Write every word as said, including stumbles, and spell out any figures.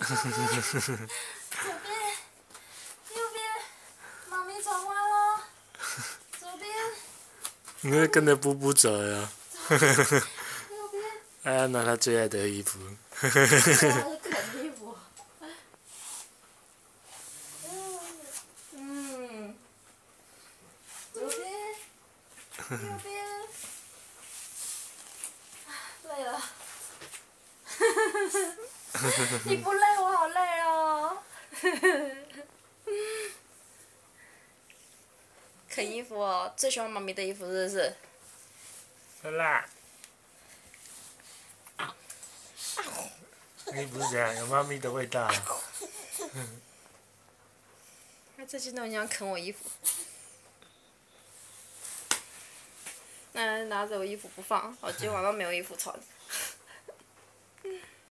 左边，右边，妈咪转弯喽。左边。 你会跟着布布走呀？ 右边。 还要拿他最爱的衣服。 他是啃衣服。嗯。左边。右边。累了。你不累，我好累哦。啃衣服哦，最喜欢妈咪的衣服是不是？ 好啦。衣服是怎样？有妈咪的味道。 他最近都很想啃我衣服。那拿着我衣服不放，我今天晚上没有衣服穿。